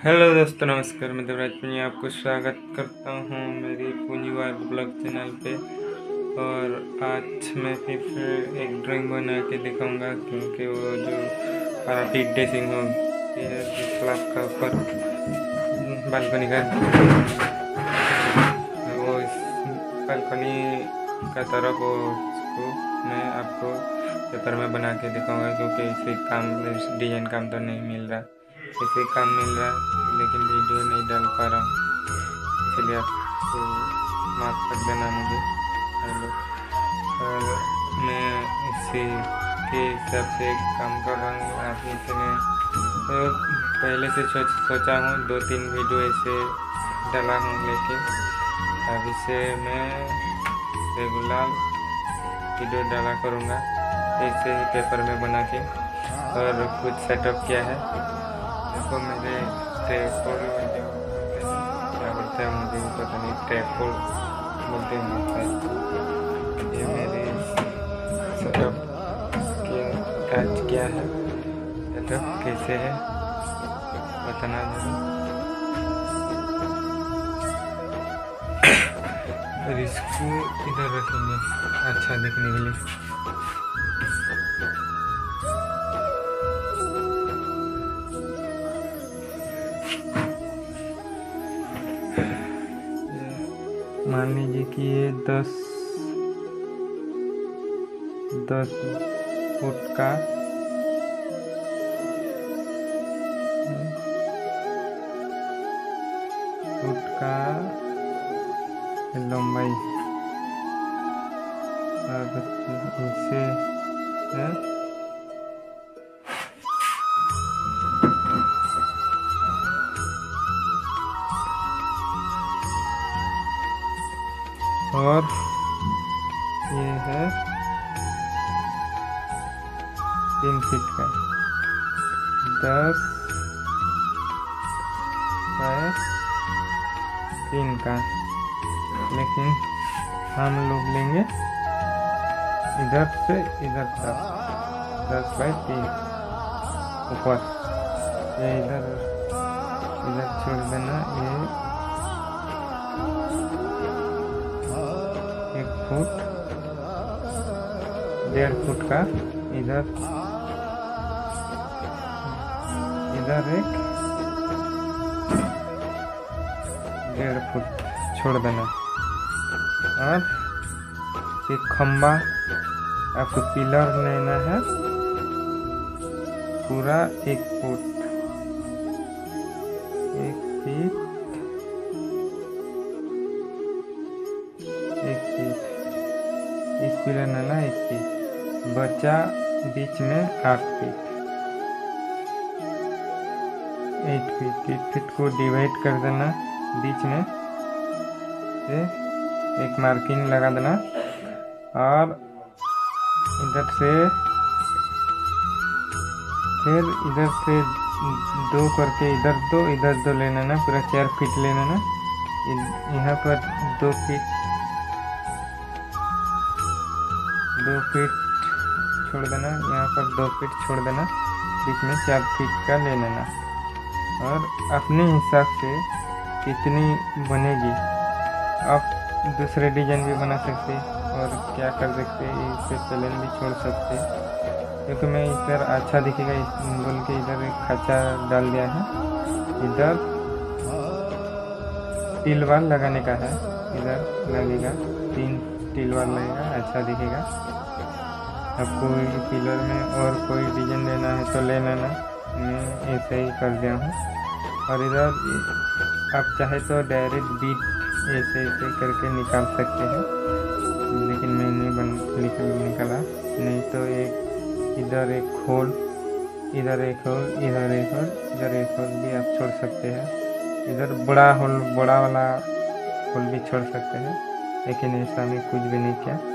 Hello दोस्तों, नमस्कार। मैं देवराज पुनिया आपको स्वागत करता हूँ मेरी पूंजीवार ब्लॉग चैनल पे। और आज मैं फिर से एक ड्राइंग बना के दिखाऊंगा, क्योंकि वो जो पार्टी ड्रेसिंग हो क्लास का ऊपर बालकनी का वो इस बालकनी का तरफ वो उसको मैं आपको पेपर में बना के दिखाऊंगा, क्योंकि इसे काम डिजाइन काम तो नहीं मिल रहा, इसे काम मिल रहा है लेकिन वीडियो नहीं डाल पा रहा हूँ, इसलिए आपको माफ़ कर देना मुझे। हेलो। और मैं इसी के हिसाब से काम कर रहा हूँ। आप इसे मैं पहले से सोचा हूँ 2-3 वीडियो ऐसे डाला हूँ, लेकिन अब इसे मैं रेगुलर वीडियो डाला करूँगा ऐसे ही पेपर में बना के। और कुछ सेटअप किया है, देखो मेरे ट्रैपॉड क्या बोलते हैं मुझे भी पता नहीं, ट्रैपॉड बोलते हैं। ये मेरे सेटअप काज क्या है, सेटअप कैसे है बताना जरूर। और इसको इधर रखेंगे अच्छा दिखने के लिए। मान लीजिए कि ये 10 फुट का लंबाई, और इसे और ये है 3 फीट का, 10 बाय 3 का। लेकिन हम लोग लेंगे इधर से इधर तक 10 बाय 3 ऊपर। ये इधर छोड़ देना, ये 1 फुट 1.5 फुट का, इधर एक 1.5 फुट छोड़ देना। और एक खंबा आपको पिलर लेना है पूरा 1 फुट 1 फीट 1 फीट, इस पिलर लेना 1 फीट, बचा बीच में 8 फीट 8 फीट को डिवाइड कर देना बीच में से, एक मार्किंग लगा देना। और इधर से फिर इधर से 2 करके इधर 2 ले लेना, पूरा 4 फीट ले लेना। यहाँ पर 2 फीट छोड़ देना, यहाँ पर 2 फीट छोड़ देना, बीच में 4 फीट का ले लेना। और अपने हिसाब से कितनी बनेगी आप दूसरे डिजाइन भी बना सकते और क्या कर सकते, इस पे प्लेन भी छोड़ सकते, क्योंकि मैं इधर अच्छा दिखेगा बोल के इधर एक खाचा डाल दिया है। इधर टिल वाल लगाने का है, इधर लगेगा 3 टिल वाल लगेगा, अच्छा दिखेगा। आपको पिलर में और कोई डिजाइन लेना है तो ले लेना, मैं ऐसे ही कर दिया हूँ। और इधर आप चाहे तो डायरेक्ट बीट ऐसे करके निकाल सकते हैं, लेकिन मैं नहीं निकाला। नहीं तो इधर एक होल, इधर एक होल, इधर एक होल, इधर एक होल भी आप छोड़ सकते हैं। इधर बड़ा वाला होल भी छोड़ सकते हैं, लेकिन ऐसा मैं कुछ भी नहीं किया।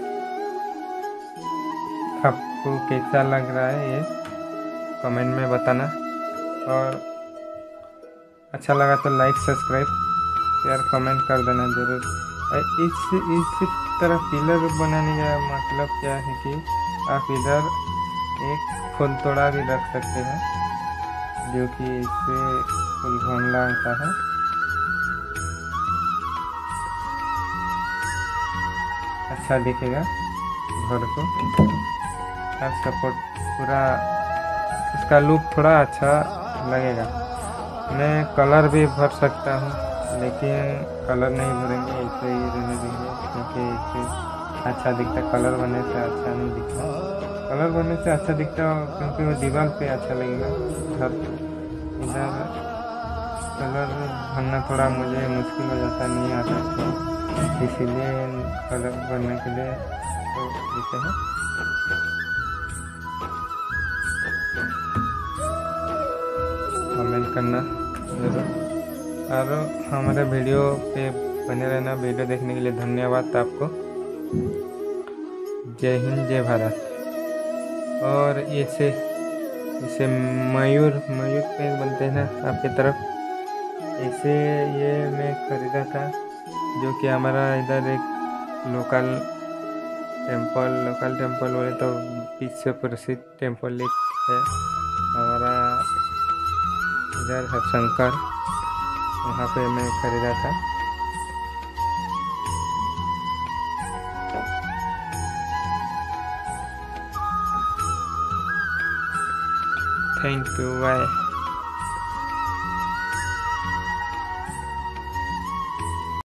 आपको कैसा लग रहा है ये कमेंट में बताना, और अच्छा लगा तो लाइक सब्सक्राइब शेयर कमेंट कर देना जरूर। इस तरह पिलर बनाने का मतलब क्या है कि आप इधर एक फूल तोड़ा भी रख सकते हैं, जो कि इससे फुल गमला होता है। अच्छा दिखेगा घर को और सपोर्ट पूरा उसका लुक थोड़ा अच्छा लगेगा। मैं कलर भी भर सकता हूँ, लेकिन कलर नहीं भरेंगे, ऐसे ही रहने देंगे क्योंकि इससे अच्छा दिखता। कलर बनने से अच्छा नहीं दिखता, कलर बनने से अच्छा दिखता क्योंकि वो दीवार पे अच्छा लगेगा। घर इधर कलर भरना थोड़ा मुझे मुश्किल हो जाता, नहीं आता, तो इसीलिए कलर भरने के लिए तो देते हैं। कमेंट करना जरूर और हमारे वीडियो पे बने रहना। वीडियो देखने के लिए धन्यवाद आपको। जय हिंद, जय भारत। और इसे मयूर पेड़ बनते हैं ना आपकी तरफ, ऐसे ये मैं खरीदा था, जो कि हमारा इधर एक लोकल टेम्पल बोले तो विश्व प्रसिद्ध टेम्पल एक है हमारा इधर हरशंकर, वहाँ पे मैं खरीदा था। Thank you, bye.